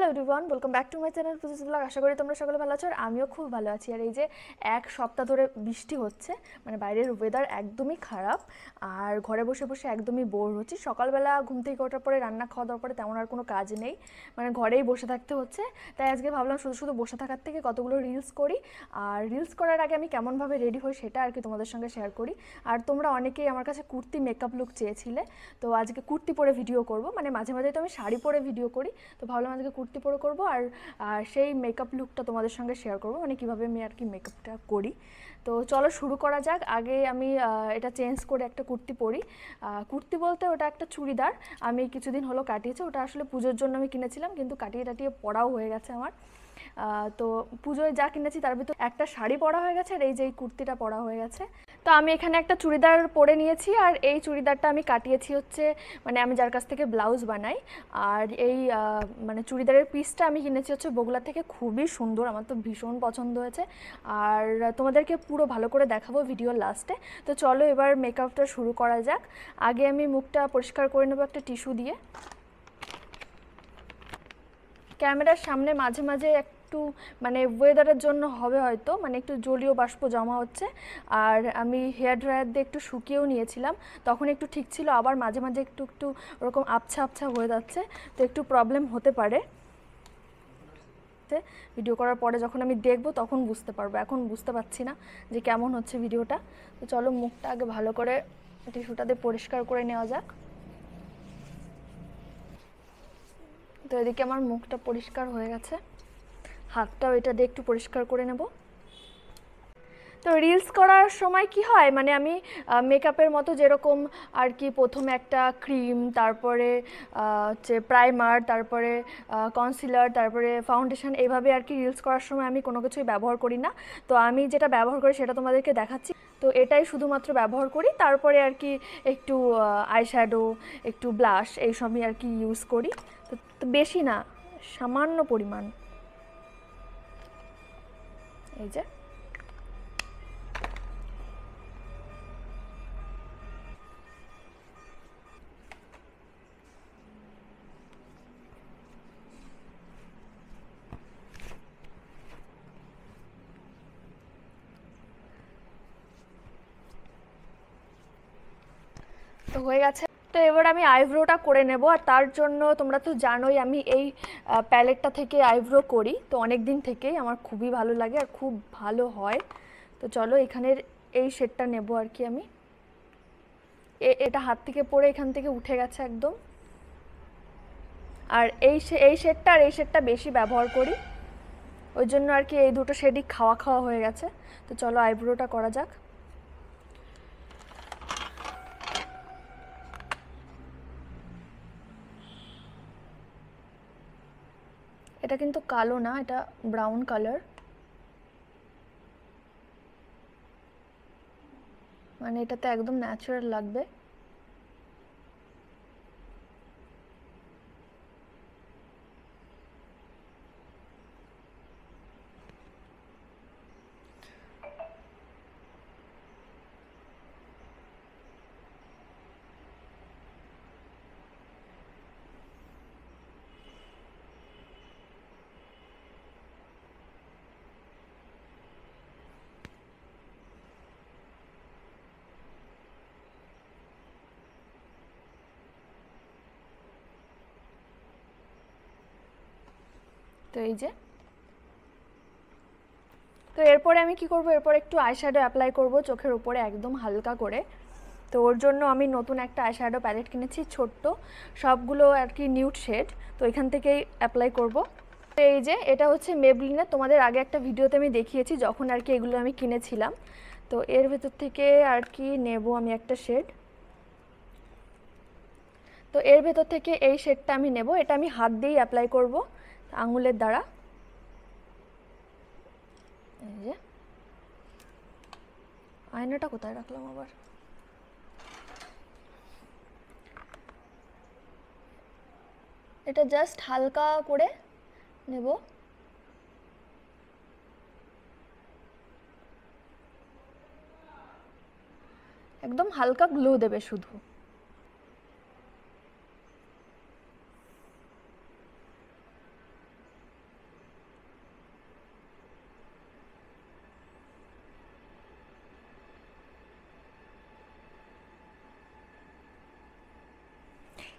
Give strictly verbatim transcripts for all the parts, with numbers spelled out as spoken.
Hello everyone, welcome back to my channel Puja blog. আশা করি তোমরা সকলে ভালো আছো আর আমিও খুব ভালো আছি। আর এই যে এক সপ্তাহ ধরে বৃষ্টি হচ্ছে, মানে বাইরের ওয়েদার একদমই খারাপ আর ঘরে বসে বসে একদমই বোর হচ্ছি। সকালবেলা ঘুম থেকে ওঠার পরে রান্না খাওয়া দাওয়ার পরে তেমন আর কোনো কাজ নেই, মানে ঘরেই বসে থাকতে হচ্ছে। তাই আজকে ভাবলাম শুধু শুধু বসে থাকার থেকে কতগুলো রিলস করি, আর রিলস করার আগে আমি কেমনভাবে রেডি হই সেটা আর কি তোমাদের সঙ্গে শেয়ার করি। আর তোমরা অনেকেই আমার কাছে কুর্তি মেকআপ লুক চেয়েছিলে, তো আজকে কুর্তি পরে ভিডিও করব। মানে মাঝে মাঝে তো আমি শাড়ি পরে ভিডিও করি, তো ভাবলাম আজকে কুর্তি পরে করবো আর সেই মেকআপ লুকটা তোমাদের সঙ্গে শেয়ার করবো, মানে কীভাবে আমি আর কি মেকআপটা করি। তো চলো শুরু করা যাক। আগে আমি এটা চেঞ্জ করে একটা কুর্তি পরি। কুর্তি বলতে ওটা একটা চুড়িদার, আমি কিছুদিন হলো কাটিয়েছি। ওটা আসলে পুজোর জন্য আমি কিনেছিলাম, কিন্তু কাটিয়ে টাটিয়ে পরাও হয়ে গেছে আমার। তো পুজোয় যা কিনেছি তার ভিতর একটা শাড়ি পরা হয়ে গেছে আর এই যে এই কুর্তিটা পরা হয়ে গেছে। তো আমি এখানে একটা চুড়িদার পরে নিয়েছি আর এই চুড়িদারটা আমি কাটিয়েছি হচ্ছে, মানে আমি যার কাছ থেকে ব্লাউজ বানাই। আর এই মানে চুড়িদারের পিসটা আমি কিনেছি হচ্ছে বগুলা থেকে, খুবই সুন্দর, আমার তো ভীষণ পছন্দ হয়েছে। আর তোমাদেরকে পুরো ভালো করে দেখাবো ভিডিওর লাস্টে। তো চলো এবার মেকআপটা শুরু করা যাক। আগে আমি মুখটা পরিষ্কার করে নেবো একটা টিস্যু দিয়ে। ক্যামেরার সামনে মাঝে মাঝে একটু মানে ওয়েদারের জন্য হবে হয়তো, মানে একটু জলীয় বাষ্প জমা হচ্ছে। আর আমি হেয়ার ড্রায়ার দিয়ে একটু শুকিয়েও নিয়েছিলাম, তখন একটু ঠিক ছিল, আবার মাঝে মাঝে একটু একটু ওরকম আবছা আবছা হয়ে যাচ্ছে, তো একটু প্রবলেম হতে পারে। ভিডিও করার পরে যখন আমি দেখবো তখন বুঝতে পারবো, এখন বুঝতে পারছি না যে কেমন হচ্ছে ভিডিওটা। তো চলো মুখটা আগে ভালো করে টিস্যুটা দিয়ে পরিষ্কার করে নেওয়া যাক। তো এদিকে আমার মুখটা পরিষ্কার হয়ে গেছে, হাতটাও এটা দিয়ে একটু পরিষ্কার করে নেব। তো রিলস করার সময় কি হয়, মানে আমি মেকআপের মতো যেরকম আর কি প্রথমে একটা ক্রিম, তারপরে হচ্ছে প্রাইমার, তারপরে কনসিলার, তারপরে ফাউন্ডেশন, এইভাবে আর কি রিলস করার সময় আমি কোনো কিছুই ব্যবহার করি না। তো আমি যেটা ব্যবহার করি সেটা তোমাদেরকে দেখাচ্ছি। তো এটাই শুধুমাত্র ব্যবহার করি, তারপরে আর কি একটু আইশ্যাডো, একটু ব্লাশ, এইসবই আর কি ইউজ করি। তো বেশি না, সামান্য পরিমাণ। এই যে তো হয়ে গেছে। তো এবার আমি আইব্রোটা করে নেব, আর তার জন্য তোমরা তো জানোই আমি এই প্যালেটটা থেকে আইব্রো করি, তো অনেক দিন থেকেই আমার খুবই ভালো লাগে আর খুব ভালো হয়। তো চলো এখানের এই শেডটা নেব আর কি আমি। এটা হাত থেকে পড়ে এখান থেকে উঠে গেছে একদম। আর এই এই শেডটা আর এই শেডটা বেশি ব্যবহার করি, ওই জন্য আর কি এই দুটো শেডই খাওয়া খাওয়া হয়ে গেছে। তো চলো আইব্রোটা করা যাক। এটা কিন্তু কালো না, এটা ব্রাউন কালার, মানে এটাতে একদম ন্যাচারাল লাগবে। তো এই যে, তো এরপরে আমি কি করব, এরপর একটু আইশ্যাডো অ্যাপ্লাই করব চোখের উপরে একদম হালকা করে। তো ওর জন্য আমি নতুন একটা আইশ্যাডো প্যালেট কিনেছি, ছোট্ট, সবগুলো আর কি নিউড শেড, তো এখান থেকেই অ্যাপ্লাই করব। তো এই যে এটা হচ্ছে মেবলিনের, তোমাদের আগে একটা ভিডিওতে আমি দেখিয়েছি যখন আর কি এগুলো আমি কিনেছিলাম। তো এর ভেতর থেকে আর কি নেব আমি একটা শেড। তো এর ভেতর থেকে এই শেডটা আমি নেব, এটা আমি হাত দিয়েই অ্যাপ্লাই করব আঙুলের দ্বারা। এই যে আয়নাটা কোথায় রাখলাম আবার, এটা জাস্ট হালকা করে নেব। একদম হালকা গ্লো দেবে শুধু।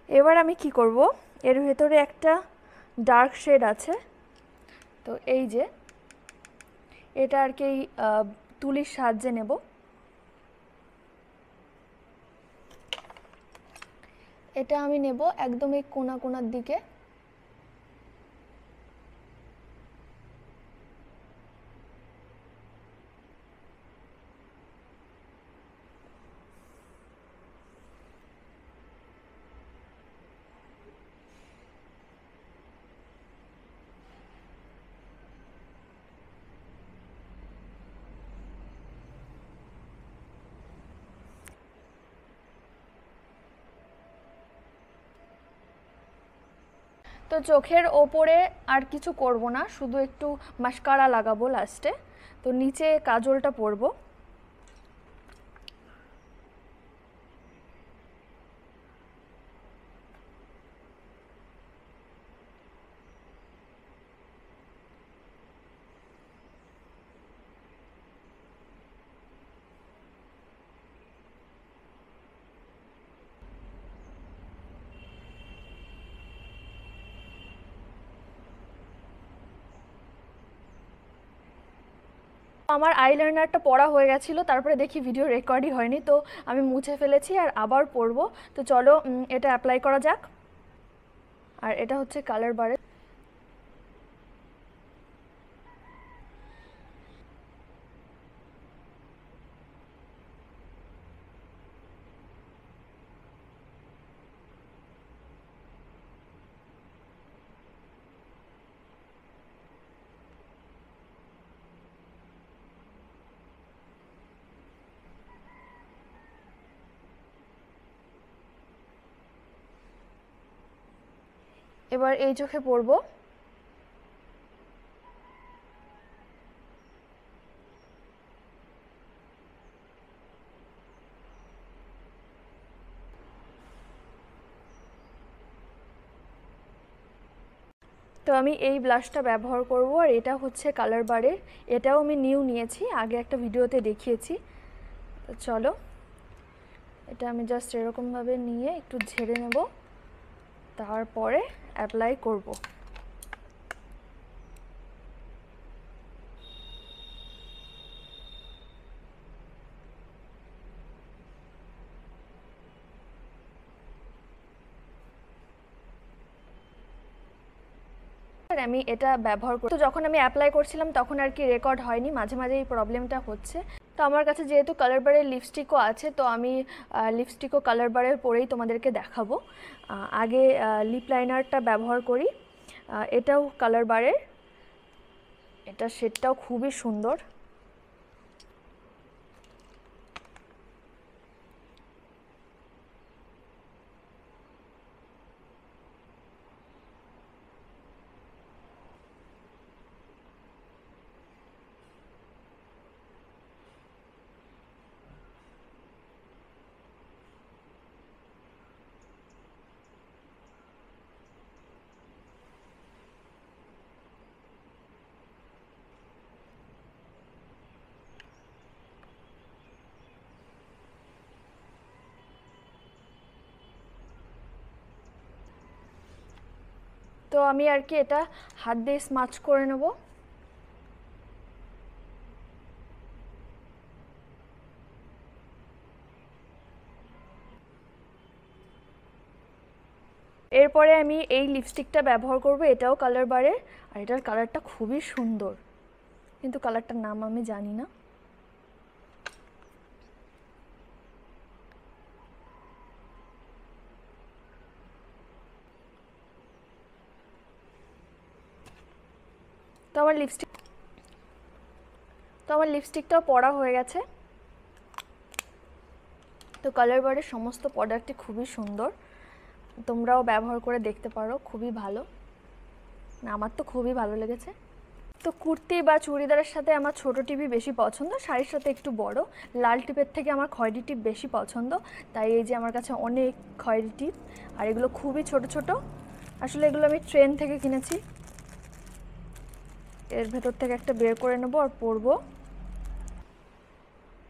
এবার আমি কি করব, এর ভেতরে একটা ডার্ক শেড আছে, তো এই যে এটা আর কি তুলির সাহায্যে নেব। এটা আমি নেব একদম এই কোনা কোনার দিকে। তো চোখের ওপরে আর কিছু করব না, শুধু একটু মাস্কারা লাগাবো লাস্টে। তো নিচে কাজলটা পরবো। আমার আইলাইনারটা পরা হয়ে গেছিলো, তারপরে দেখি ভিডিও রেকর্ডই হয়নি, তো আমি মুছে ফেলেছি আর আবার পরবো। তো চলো এটা অ্যাপ্লাই করা যাক। আর এটা হচ্ছে কালার বারে। এবার এই চোখে পরবো। তো আমি এই ব্লাশটা ব্যবহার করব, আর এটা হচ্ছে কালার বারের। এটাও আমি নিউ নিয়েছি, আগে একটা ভিডিওতে দেখিয়েছি। তো চলো এটা আমি জাস্ট এরকমভাবে নিয়ে একটু ঝেড়ে নেব, তারপরে অ্যাপ্লাই করব। আমি এটা ব্যবহার করি, তো যখন আমি অ্যাপ্লাই করছিলাম তখন আর কি রেকর্ড হয়নি, মাঝে মাঝে এই প্রবলেমটা হচ্ছে। তো আমার কাছে যেহেতু কালার বারের লিপস্টিকও আছে, তো আমি লিপস্টিকও কালার বারের পরেই তোমাদেরকে দেখাবো। আগে লিপ লাইনারটা ব্যবহার করি, এটাও কালার বারের, এটা শেডটাও খুবই সুন্দর। তো আমি আর কি এটা হাত দিয়ে স্মাচ করে নেব। এরপরে আমি এই লিপস্টিকটা ব্যবহার করব, এটাও কালার বারের, আর এটার কালারটা খুবই সুন্দর, কিন্তু কালারটার নাম আমি জানি না। তো আমার লিপস্টিক তো আমার লিপস্টিকটাও পরা হয়ে গেছে। তো কালার বারের সমস্ত প্রোডাক্টই খুবই সুন্দর, তোমরাও ব্যবহার করে দেখতে পারো, খুবই ভালো, আমার তো খুবই ভালো লেগেছে। তো কুর্তি বা চুড়িদারের সাথে আমার ছোট টিপই বেশি পছন্দ, শাড়ির সাথে একটু বড়। লাল টিপের থেকে আমার খয়েরি টিপ বেশি পছন্দ, তাই এই যে আমার কাছে অনেক খয়েরি টিপ, আর এগুলো খুবই ছোট ছোট। আসলে এগুলো আমি ট্রেন থেকে কিনেছি। এর ভেতর থেকে একটা বের করে নেব আর পরবো।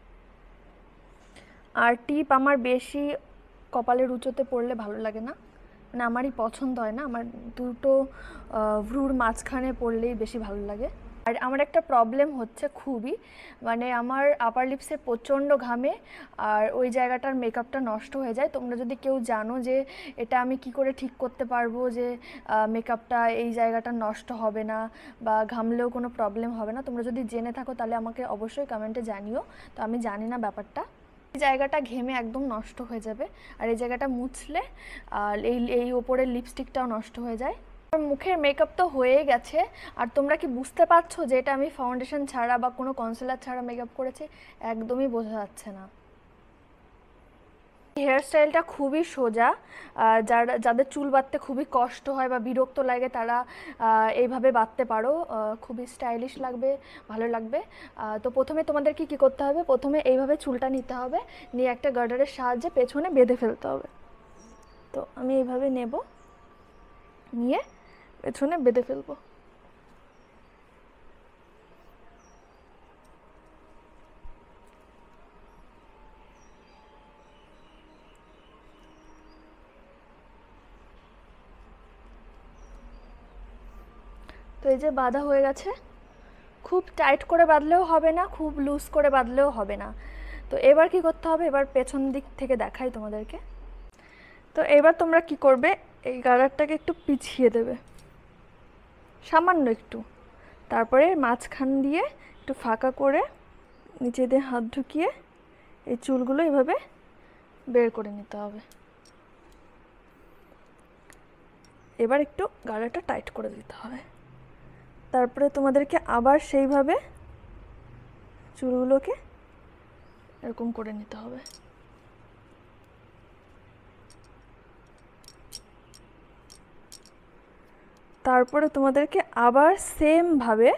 আর টিপ আমার বেশি কপালের উঁচুতে পরলে ভালো লাগে না, মানে আমারই পছন্দ হয় না, আমার দুটো ভ্রুর মাঝখানে পড়লেই বেশি ভালো লাগে। আর আমার একটা প্রবলেম হচ্ছে খুবই, মানে আমার আপার লিপসে প্রচণ্ড ঘামে আর ওই জায়গাটার মেকআপটা নষ্ট হয়ে যায়। তোমরা যদি কেউ জানো যে এটা আমি কি করে ঠিক করতে পারবো যে মেকআপটা এই জায়গাটা নষ্ট হবে না বা ঘামলেও কোনো প্রবলেম হবে না, তোমরা যদি জেনে থাকো তাহলে আমাকে অবশ্যই কমেন্টে জানিও। তো আমি জানি না ব্যাপারটা। এই জায়গাটা ঘেমে একদম নষ্ট হয়ে যাবে আর এই জায়গাটা মুছলে আর এই এই ওপরের লিপস্টিকটাও নষ্ট হয়ে যায়। মুখের মেকআপ তো হয়ে গেছে, আর তোমরা কি বুঝতে পারছো যে এটা আমি ফাউন্ডেশন ছাড়া বা কোনো কনসিলার ছাড়া মেকআপ করেছি? একদমই বোঝা যাচ্ছে না। হেয়ার স্টাইলটা খুবই সোজা, যারা যাদের চুল বাঁধতে খুবই কষ্ট হয় বা বিরক্ত লাগে তারা এইভাবে বাঁধতে পারো, খুবই স্টাইলিশ লাগবে, ভালো লাগবে। তো প্রথমে তোমাদেরকে কি করতে হবে, প্রথমে এইভাবে চুলটা নিতে হবে, নিয়ে একটা গার্ডারের সাহায্যে পেছনে বেঁধে ফেলতে হবে। তো আমি এইভাবে নেব, নিয়ে পেছনে বেঁধে ফেলবো। তো এই যে বাঁধা হয়ে গেছে, খুব টাইট করে বাঁধলেও হবে না, খুব লুজ করে বাঁধলেও হবে না। তো এবার কি করতে হবে, এবার পেছন দিক থেকে দেখাই তোমাদেরকে। তো এবার তোমরা কি করবে, এই গার্ডারটাকে একটু পিছিয়ে দেবে সামান্য একটু, তারপরে মাঝখান দিয়ে একটু ফাঁকা করে নিচে দিয়ে হাত ঢুকিয়ে এই চুলগুলো এভাবে বের করে নিতে হবে। এবার একটু গার্ডারটা টাইট করে দিতে হবে। তারপরে তোমাদেরকে আবার সেইভাবে চুলগুলোকে এরকম করে নিতে হবে। তারপরে তোমাদেরকে আবার সেম ভাবে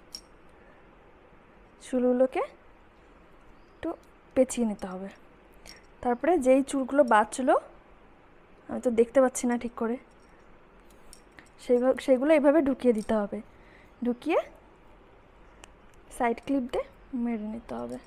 চুলগুলোকে একটু পেঁচিয়ে নিতে হবে। তারপরে যেই চুলগুলো বাঁচলো, আমি তো দেখতে পাচ্ছি না ঠিক করে, সেইভাবে সেইগুলো এইভাবে ঢুকিয়ে দিতে হবে, ঢুকিয়ে সাইড ক্লিপ দিয়ে মেরে নিতে হবে।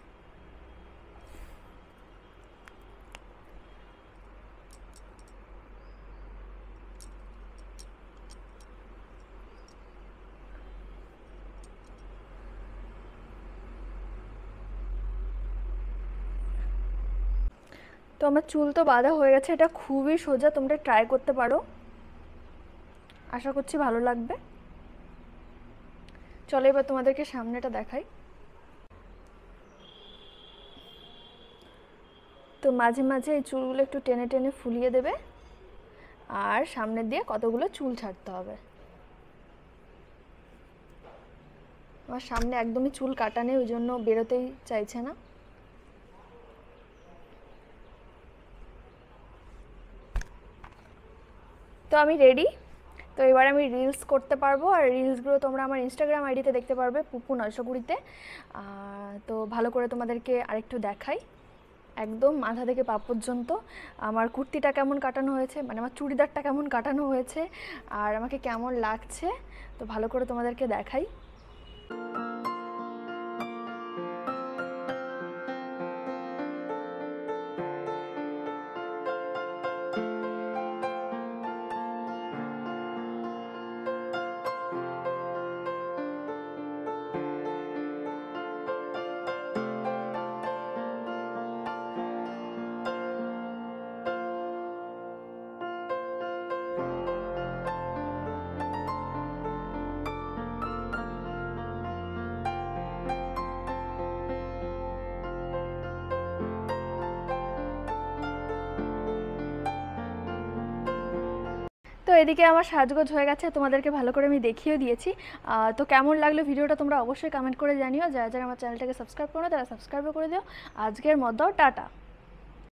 তো আমার চুল তো বাঁধা হয়ে গেছে, এটা খুবই সোজা, তোমরা ট্রাই করতে পারো, আশা করছি ভালো লাগবে। চলো এবার তোমাদেরকে সামনেটা দেখাই। তো মাঝে মাঝে এই চুলগুলো একটু টেনে টেনে ফুলিয়ে দেবে, আর সামনে দিয়ে কতগুলো চুল ছাড়তে হবে। আমার সামনে একদমই চুল কাটা নেই, ওই জন্য বেরোতেই চাইছে না। তো আমি রেডি। তো এবার আমি রিলস করতে পারবো, আর রিলসগুলো তোমরা আমার ইনস্টাগ্রাম আইডিতে দেখতে পারবে, পুপু নয়শো কুড়িতে। তো ভালো করে তোমাদেরকে আরেকটু দেখাই, একদম মাথা থেকে পা পর্যন্ত আমার কুর্তিটা কেমন কাটানো হয়েছে, মানে আমার চুড়িদারটা কেমন কাটানো হয়েছে আর আমাকে কেমন লাগছে, তো ভালো করে তোমাদেরকে দেখাই। তো এদিকে আমার সাজগোজ হয়ে গেছে, তোমাদেরকে ভালো করে আমি দেখিয়ে দিয়েছি। তো কেমন লাগলো ভিডিওটা তোমরা অবশ্যই কমেন্ট করে জানিও। যারা যারা আমার চ্যানেলটাকে সাবস্ক্রাইব করো তারা সাবস্ক্রাইবও করে দিও। আজকের মতো টাটা।